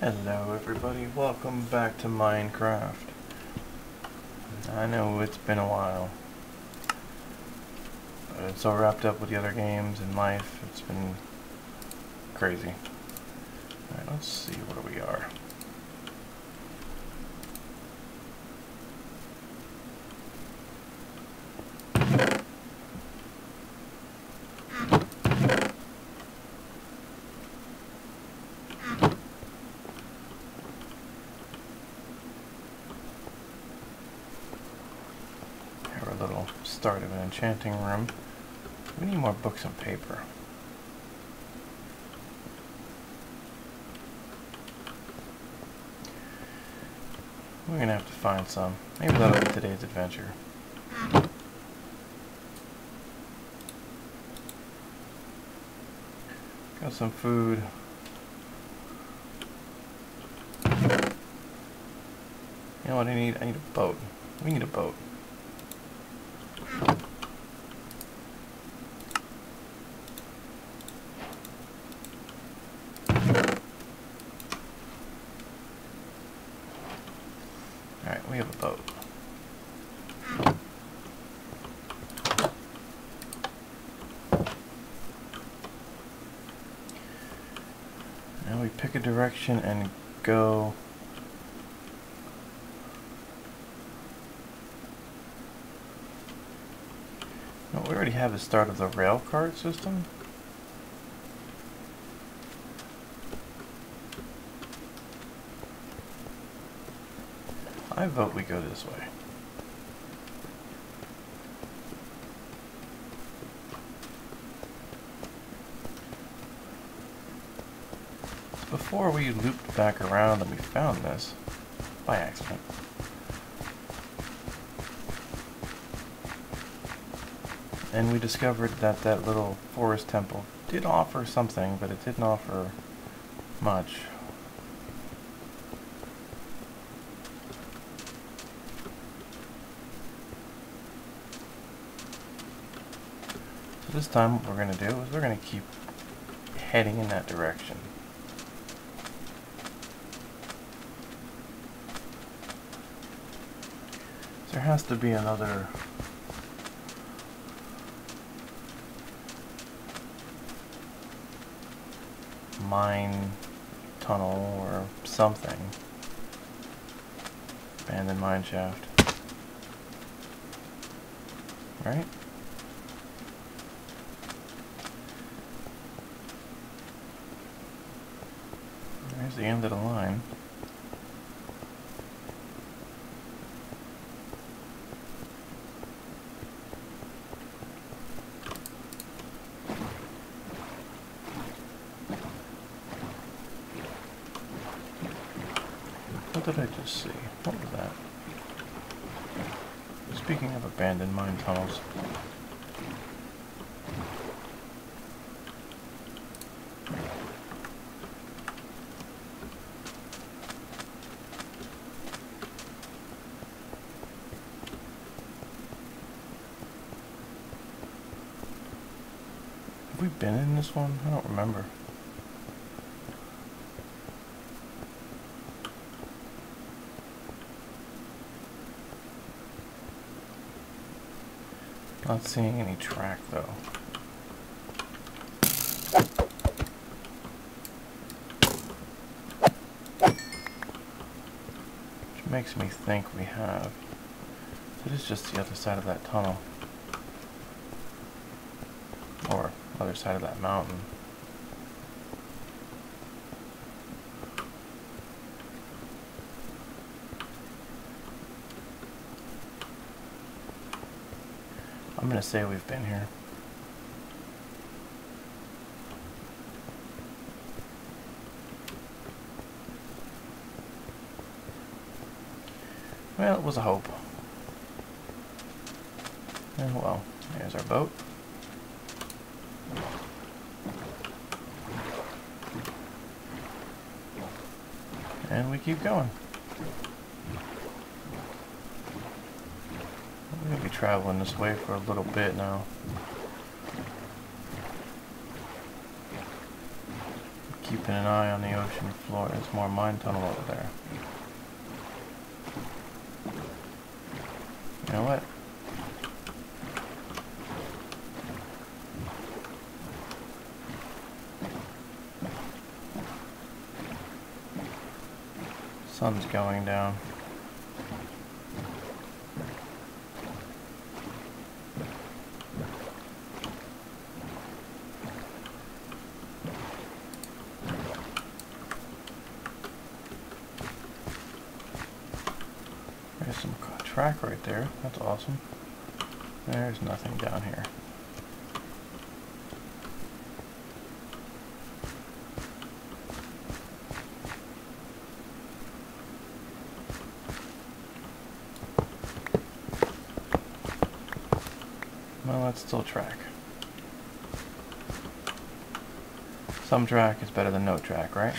Hello everybody, welcome back to Minecraft. I know it's been a while, but it's all wrapped up with the other games and life. It's been crazy. Alright, let's see where we are. Little start of an enchanting room. We need more books and paper. We're gonna have to find some. Maybe that'll be today's adventure. Got some food. You know what I need? I need a boat. We need a boat. Alright, we have a boat. Now we pick a direction and go. No, we already have the start of the rail cart system. I vote we go this way. Before we looped back around and we found this by accident. And we discovered that that little forest temple did offer something, but it didn't offer much. This time what we're going to do is we're going to keep heading in that direction. There has to be another mine tunnel or something. Abandoned mine shaft. Right? There's the end of the line. What did I just see? What was that? Speaking of abandoned mine tunnels. Have we been in this one? I don't remember. Not seeing any track though. Which makes me think we have. It is just the other side of that tunnel. Or other side of that mountain. I'm gonna say we've been here. Well, it was a hope. And well, there's our boat. And we keep going. We're going to be traveling this way for a little bit now. keeping an eye on the ocean floor. There's more mine tunnel over there. You know what? Sun's going down. There's some track right there. That's awesome. There's nothing down here. Well, that's still track. Some track is better than no track, right?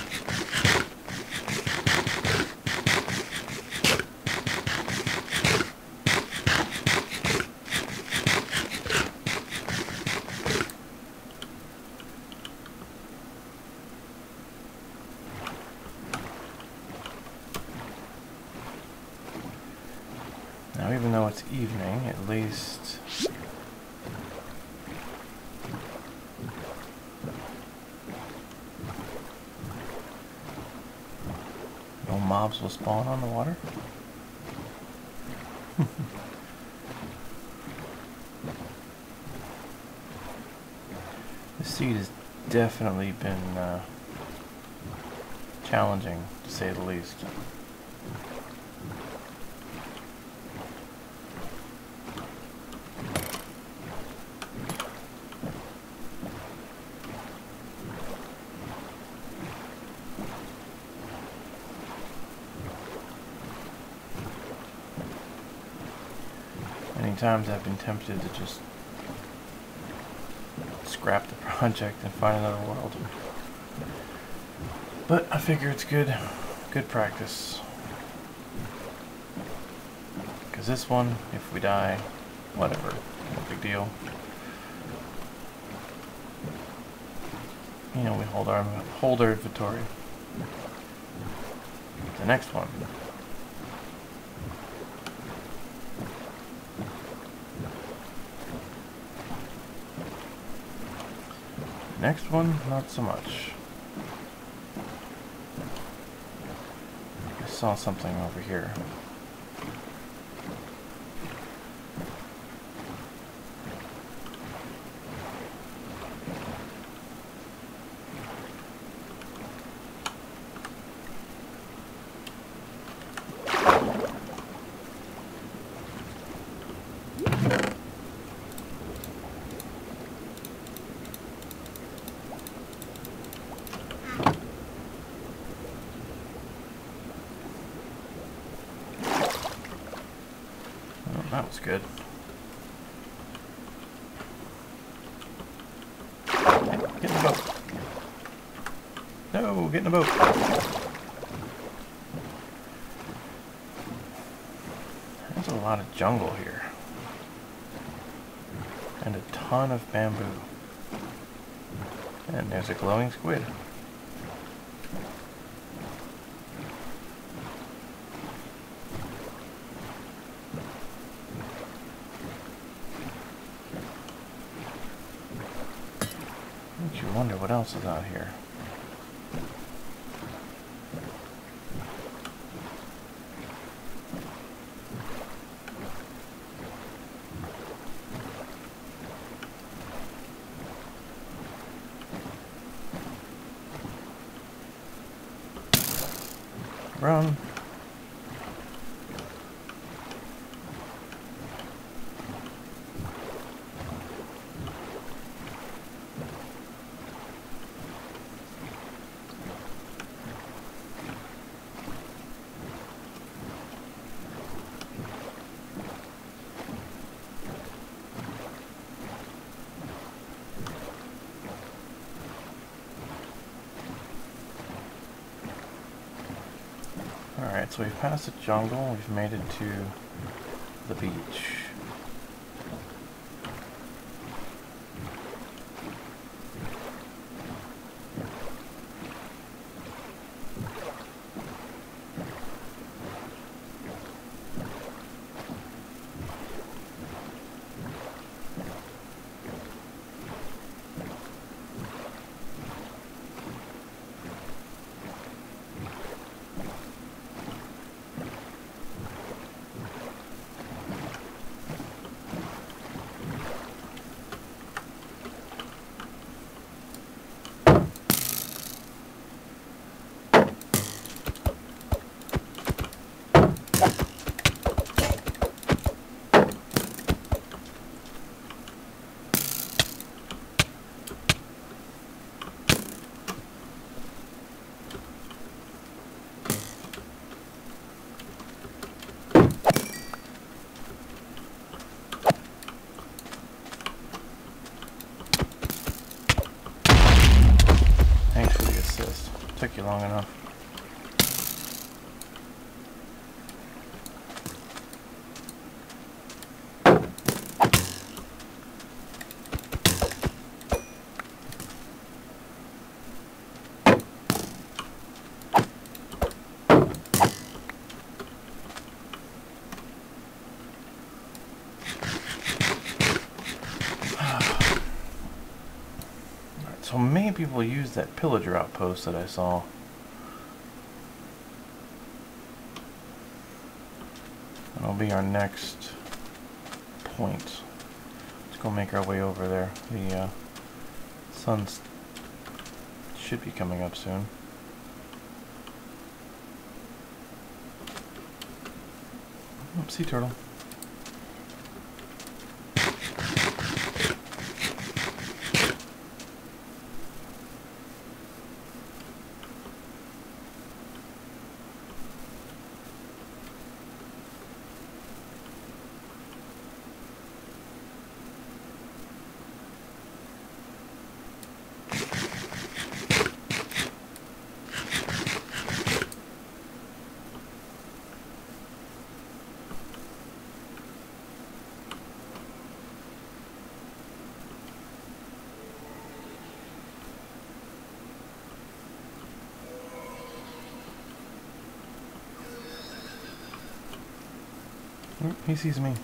Now, even though it's evening, at least no mobs will spawn on the water. This seed has definitely been challenging, to say the least. Many times I've been tempted to just scrap the project and find another world. But I figure it's good practice. Because this one, if we die, whatever, no big deal. You know, we hold our inventory. The next one. Next one, not so much. I saw something over here. That was good. Get in the boat. No, get in the boat. There's a lot of jungle here. And a ton of bamboo. And there's a glowing squid. Makes you wonder what else is out here. Run. Alright, so we've passed the jungle, we've made it to the beach. took you long enough. So maybe we'll use that pillager outpost that I saw. That'll be our next point. Let's go make our way over there. The sun should be coming up soon. Oh, sea turtle. He sees me.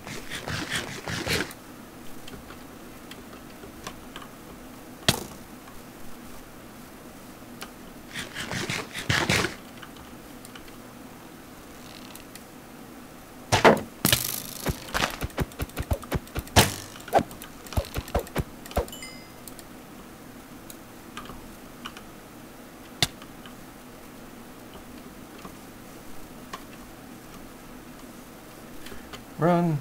Run!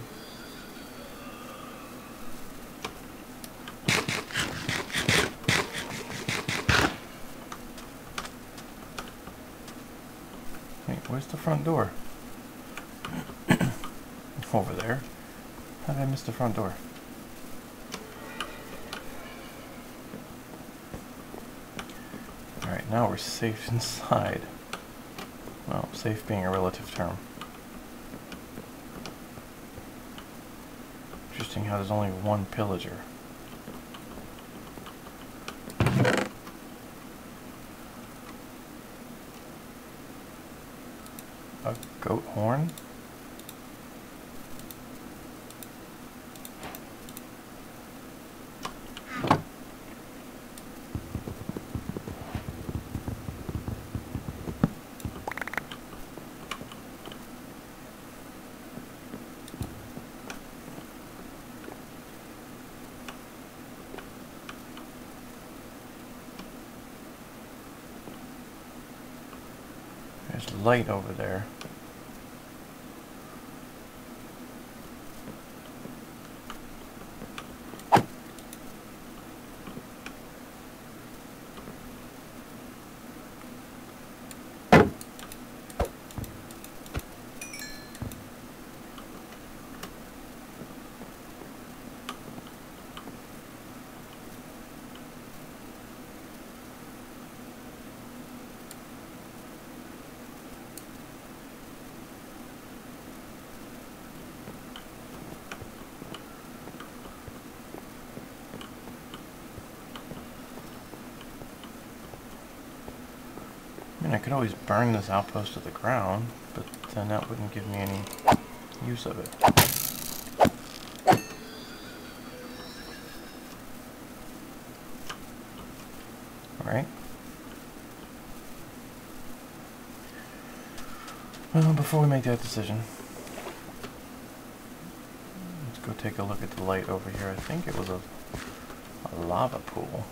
Wait, where's the front door? Over there. How did I miss the front door? Alright, now we're safe inside. Well, safe being a relative term. Interesting how there's only one pillager. A goat horn? There's light over there. I mean, I could always burn this outpost to the ground, but then that wouldn't give me any use of it. Alright. Well, before we make that decision, let's go take a look at the light over here. I think it was a lava pool.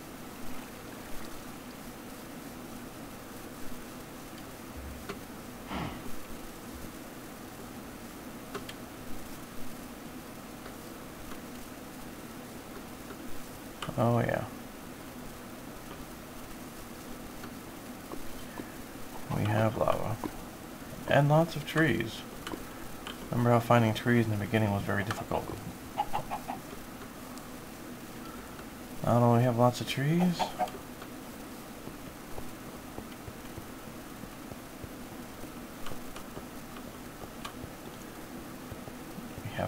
Oh yeah. We have lava. And lots of trees. Remember how finding trees in the beginning was very difficult. Now that we have lots of trees,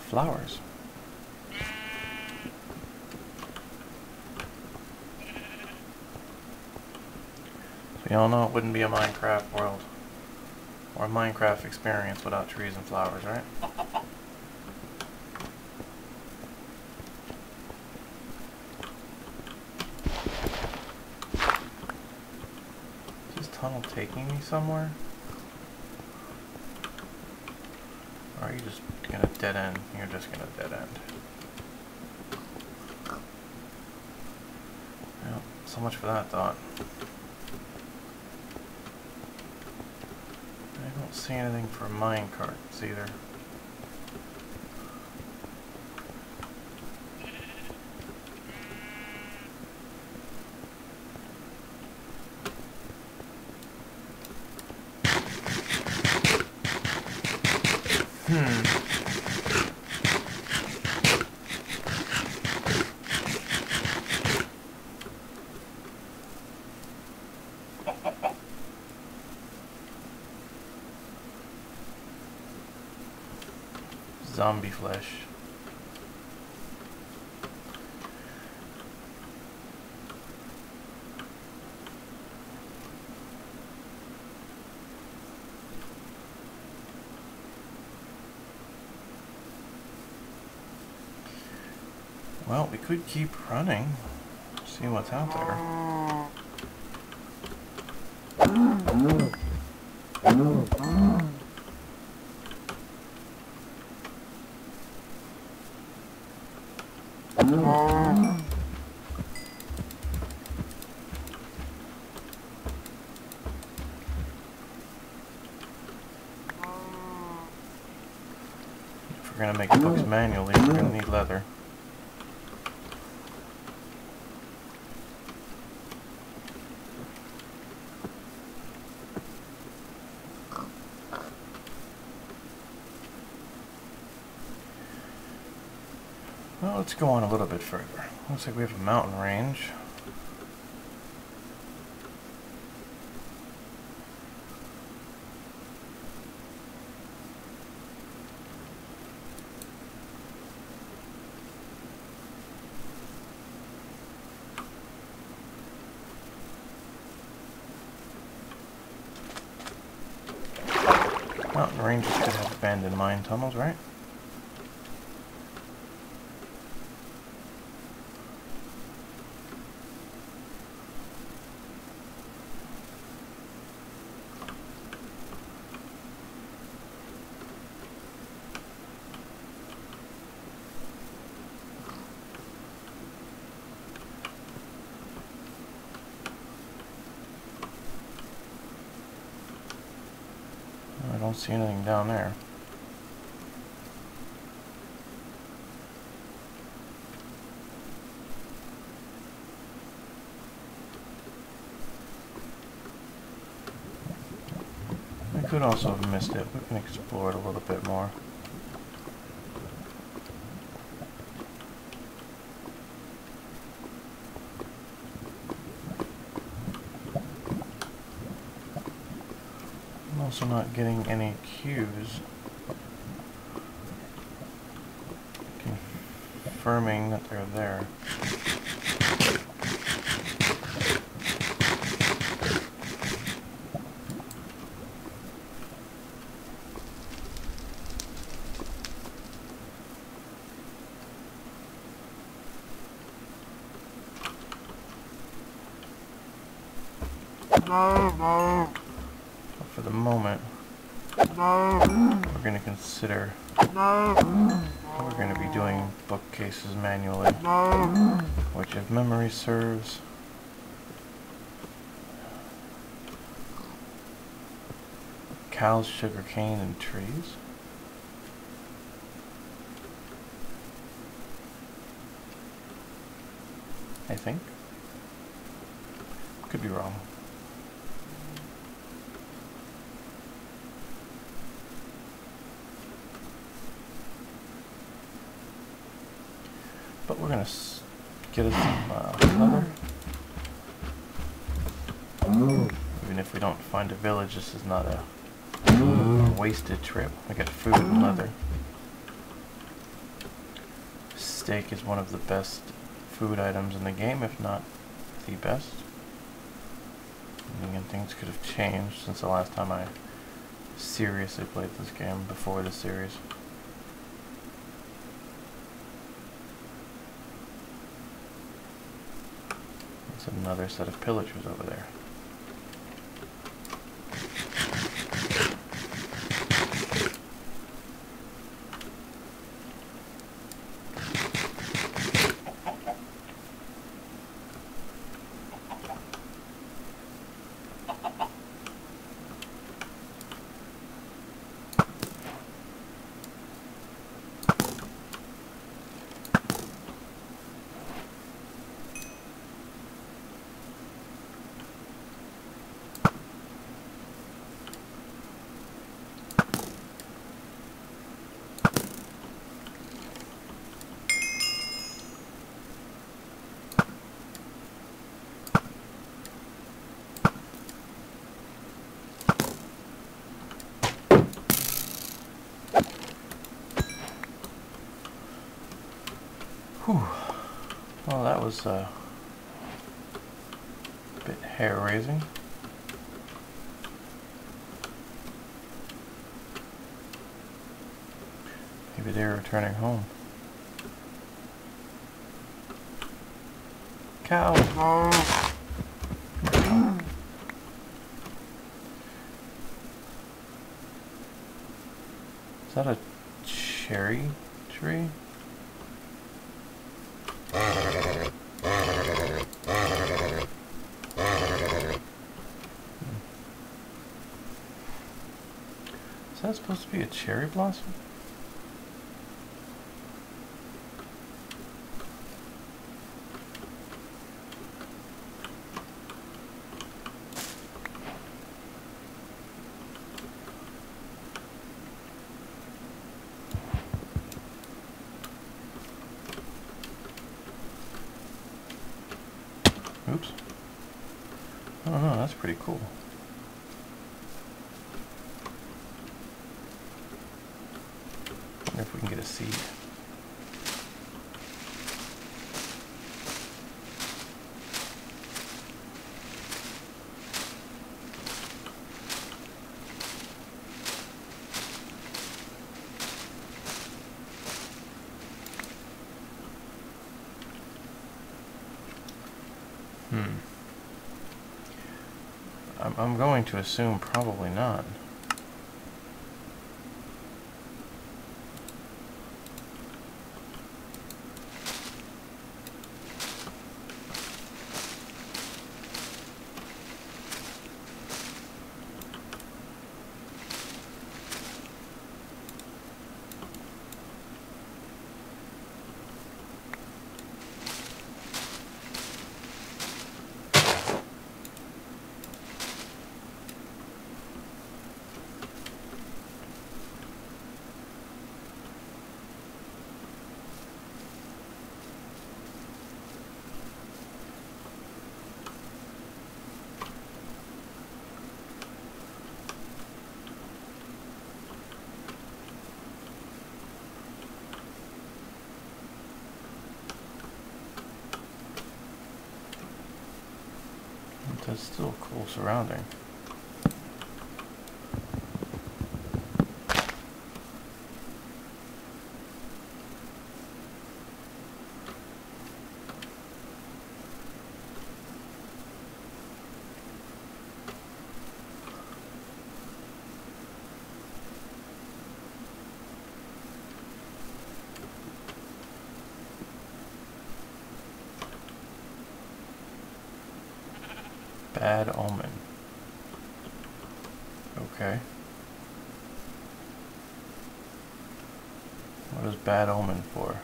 have flowers. So y'all know it wouldn't be a Minecraft world or a Minecraft experience without trees and flowers, right? Is this tunnel taking me somewhere? Or are you just gonna dead end? You're just gonna dead end. Well, so much for that thought. I don't see anything for mine carts either. Zombie flesh. Well, we could keep running, see what's out there. If we're gonna make books manually, we're gonna need leather. Well, let's go on a little bit further. Looks like we have a mountain range. Mountain ranges could have abandoned mine tunnels, right? I don't see anything down there. I could also have missed it. We can explore it a little bit more. I'm also not getting any cues confirming that they're there. But for the moment, we're going to consider we're going to be doing bookcases manually, which, if memory serves, cows, sugar cane, and trees. I think. Could be wrong. But we're going to get us some leather. Even if we don't find a village, this is not a wasted trip. We got food and leather. steak is one of the best food items in the game, if not the best. And again, things could have changed since the last time I seriously played this game before the series. There's another set of pillagers over there. Whew. Well, that was a bit hair-raising. Maybe they're returning home. Cow! Is that a cherry tree? Is that supposed to be a cherry blossom? Oops. I don't know, that's pretty cool. Wonder if we can get a seed. I'm going to assume probably not. That's still a cool surrounding. Bad omen. Okay. What is bad omen for?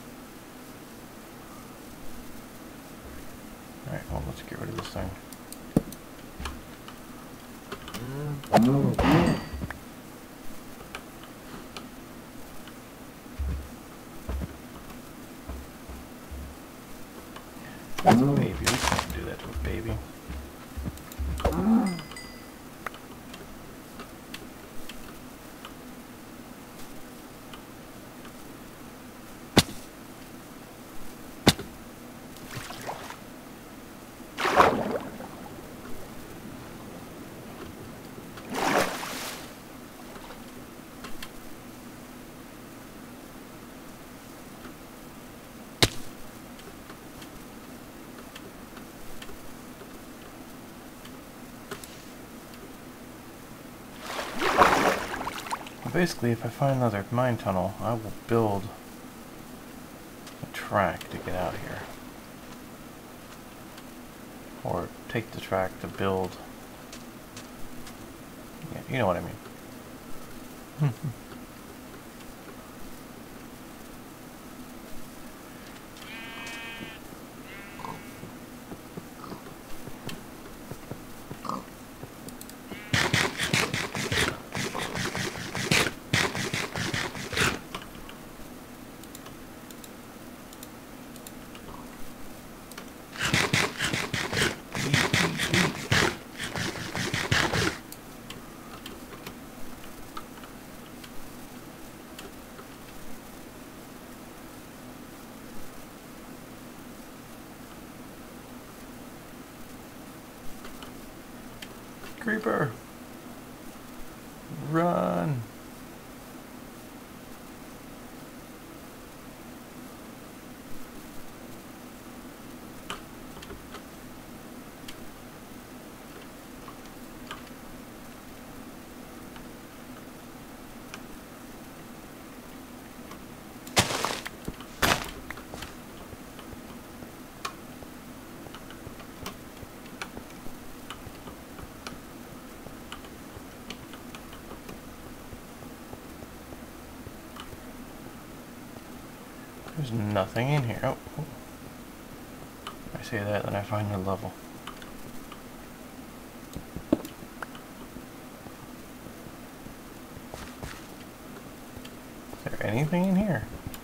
Alright, well, let's get rid of this thing. That's a baby. We can't do that to a baby. Basically, if I find another mine tunnel, I will build a track to get out of here. Or take the track to build. Yeah, you know what I mean. Creeper! Run! There's nothing in here. Oh. I say that, then I find the level. Is there anything in here?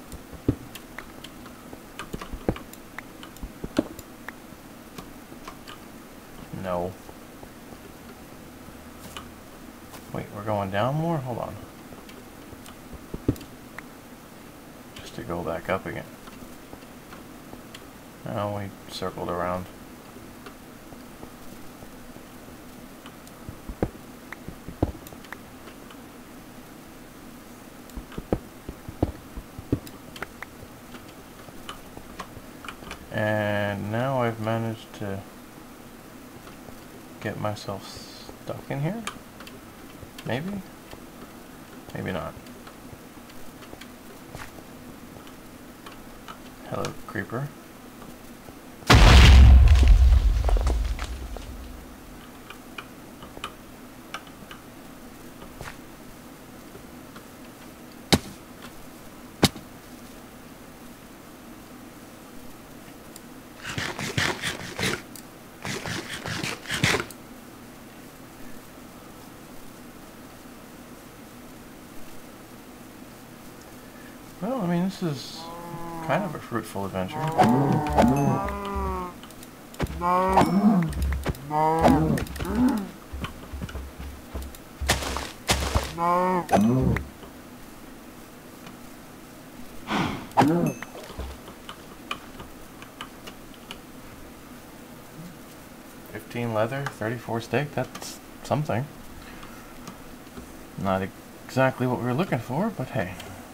No. Wait, we're going down more? Hold on. To go back up again. Oh, we circled around. And now I've managed to get myself stuck in here? Maybe? Maybe not. Hello, creeper. Well, I mean, this is kind of a fruitful adventure. No. 15 leather, 34 steak, that's something. Not exactly what we were looking for, but hey.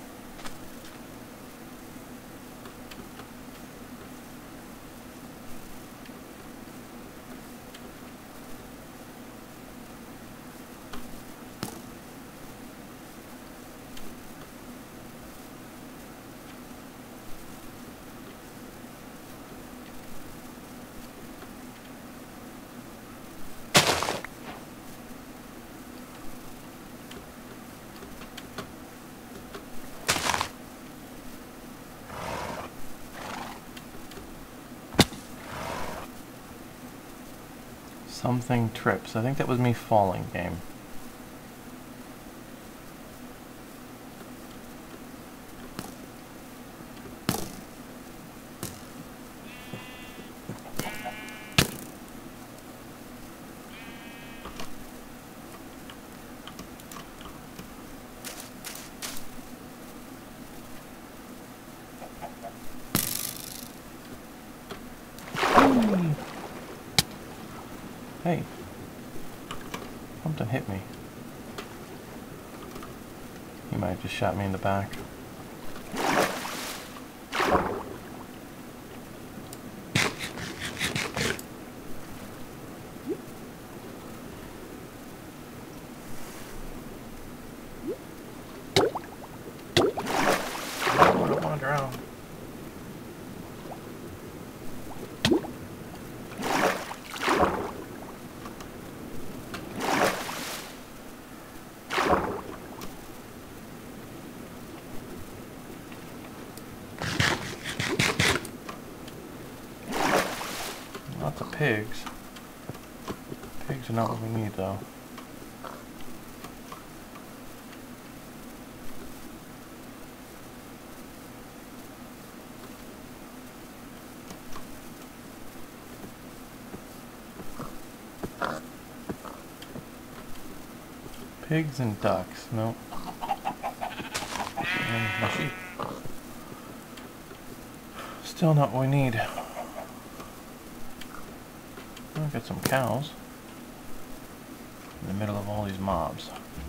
Something trips. I think that was me falling, game. Hey, something hit me. He might have just shot me in the back. pigs. Pigs are not what we need, though. Pigs and ducks. Nope. And my sheep. Still not what we need. I've got some cows in the middle of all these mobs.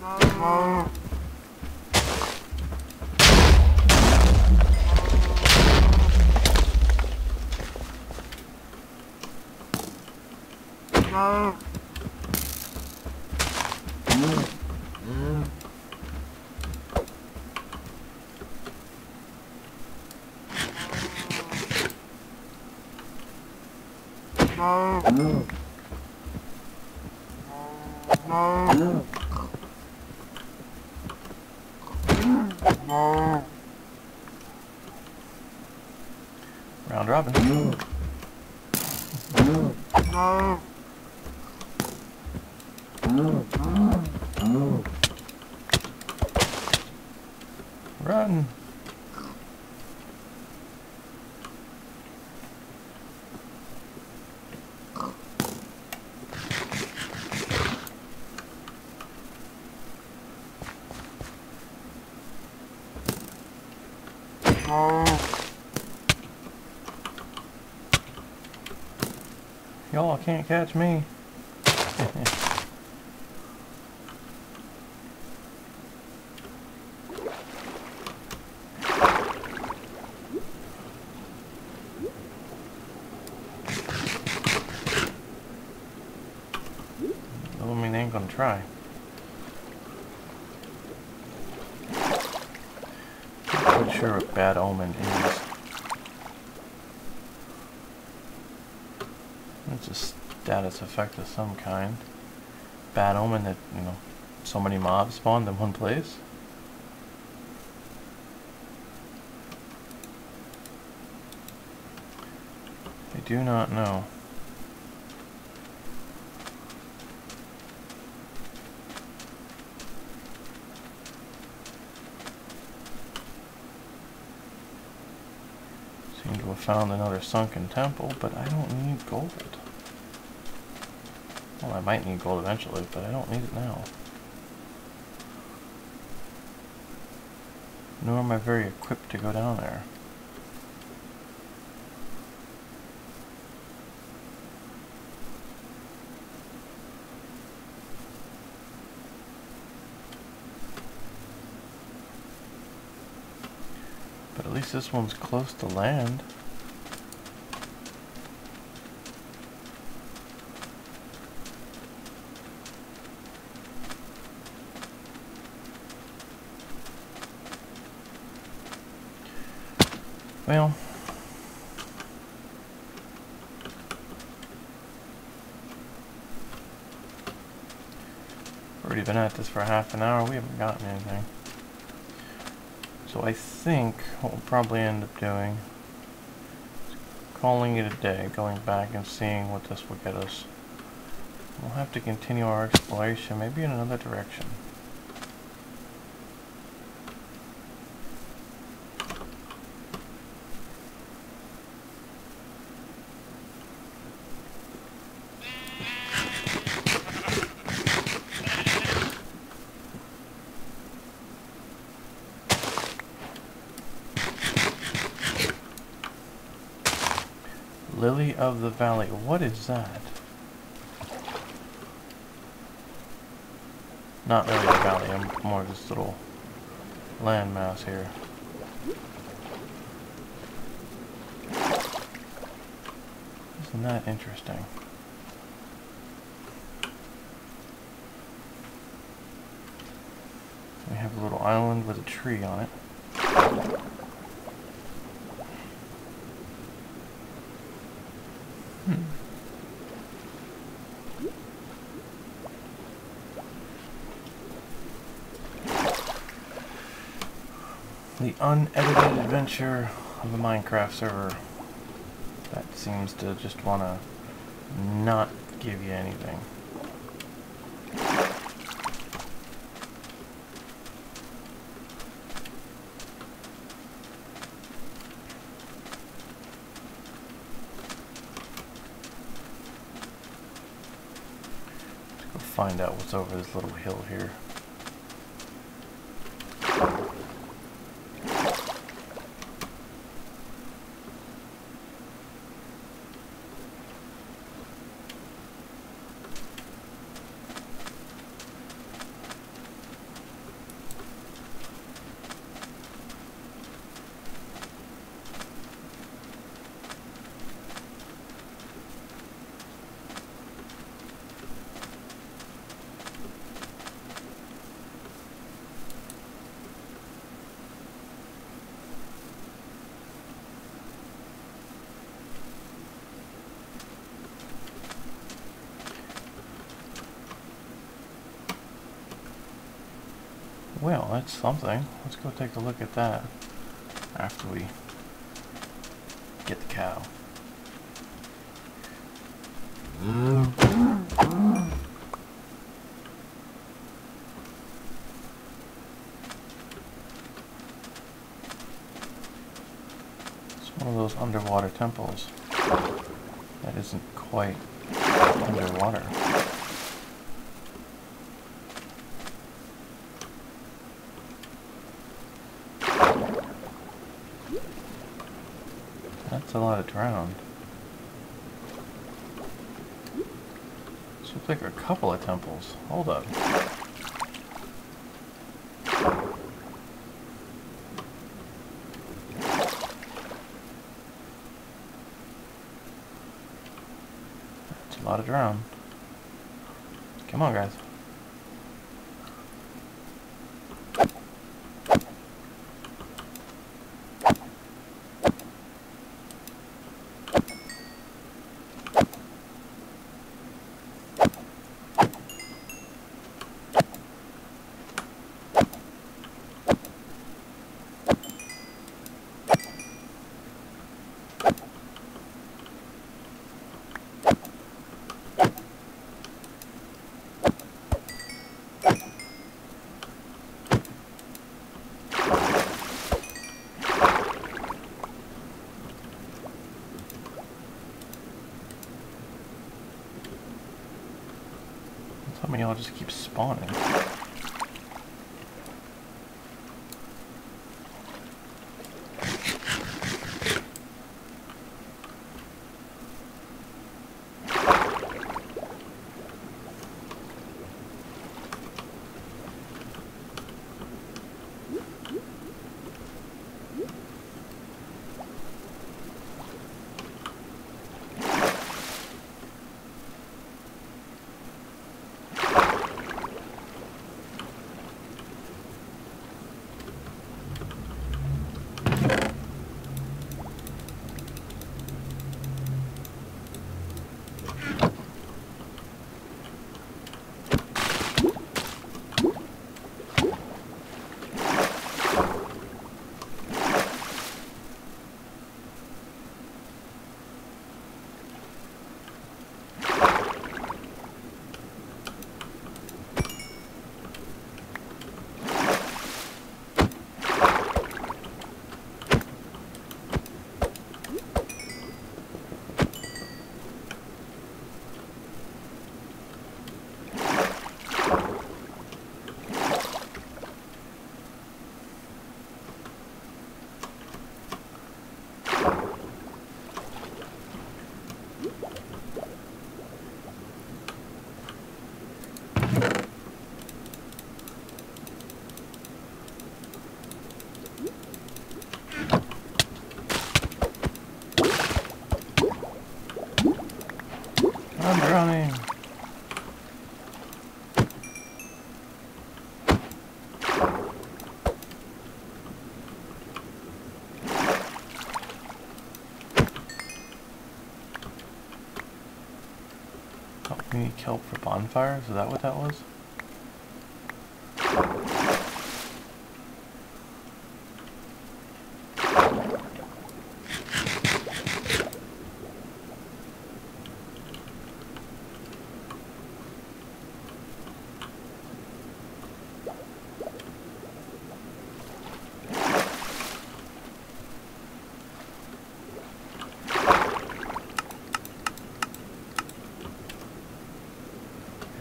Round robin. Run. Y'all can't catch me. I mean, they ain't gonna try. Not quite sure what bad omen is. It's a status effect of some kind. Bad omen that, you know, so many mobs spawned in one place. I do not know. Seem to have found another sunken temple, but I don't need gold. Well, I might need gold eventually, but I don't need it now. Nor am I very equipped to go down there. But at least this one's close to land. Well, we've already been at this for half an hour. We haven't gotten anything. So I think what we'll probably end up doing is calling it a day, going back and seeing what this will get us. We'll have to continue our exploration, maybe in another direction. Lily of the Valley. What is that? Not really a valley, I'm more of this little landmass here. Isn't that interesting? We have a little island with a tree on it. The unedited adventure of a Minecraft server that seems to just want to not give you anything. Let's go find out what's over this little hill here. Well, that's something. Let's go take a look at that after we get the cow. It's one of those underwater temples that isn't quite underwater. That's a lot of drowned. This looks like a couple of temples. Hold up. That's a lot of drowned. Come on, guys. How many y'all just keep spawning? I'm drowning. Help me kelp for bonfires? Is that what that was?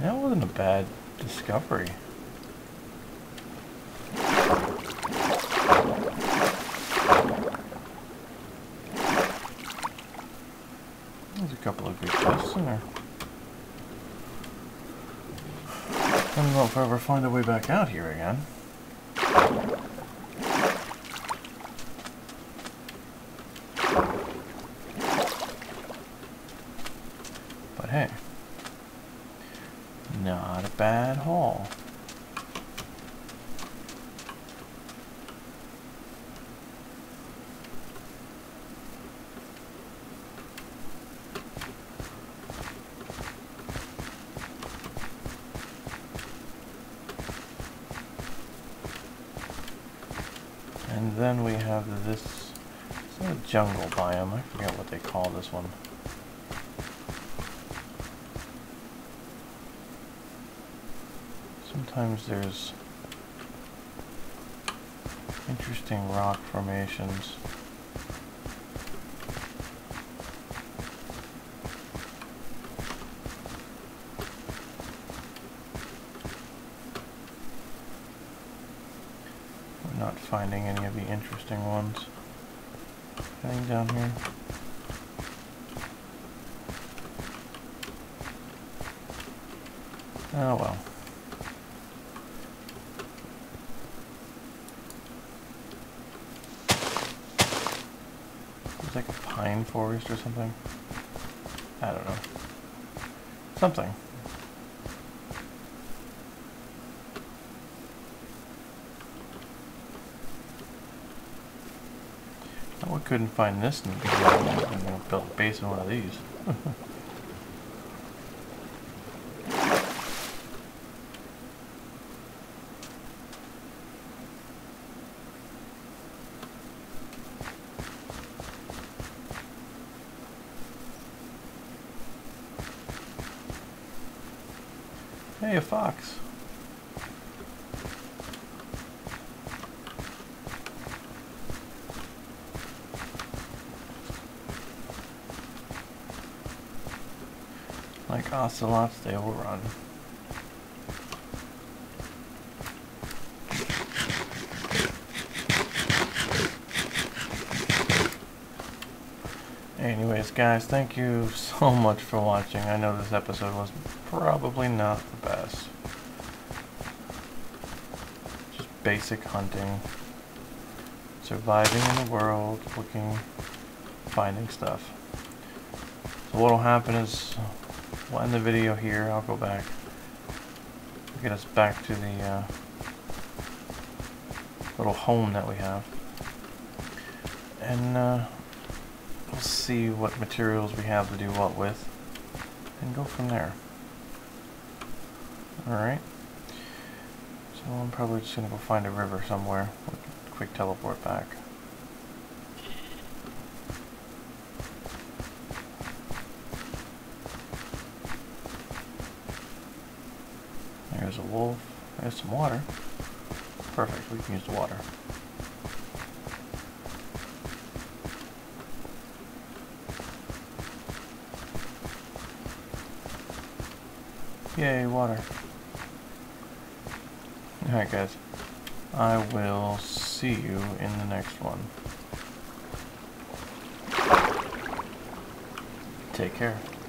That wasn't a bad discovery. There's a couple of good chests in there. I don't know if I ever find a way back out here again. But hey, not a bad haul. And then we have this, it's a jungle biome, I forget what they call this one. Sometimes there's interesting rock formations. I'm not finding any of the interesting ones. Anything down here? Oh well. It's like a pine forest or something. I don't know. Something. Oh, I couldn't find this in the video. I'm going to build a base in one of these. Hey, a fox. Like ocelots, they will run. Anyways, guys, thank you so much for watching. I know this episode was probably not the best. Just basic hunting. Surviving in the world, looking, finding stuff. So what'll happen is, we'll end the video here. I'll go back. Get us back to the little home that we have. And we'll see what materials we have to do what with. And go from there. Alright. So I'm probably just going to go find a river somewhere. Quick teleport back. There's a wolf. There's some water. Perfect, we can use the water. Yay, water. Alright guys, I will see you in the next one. Take care.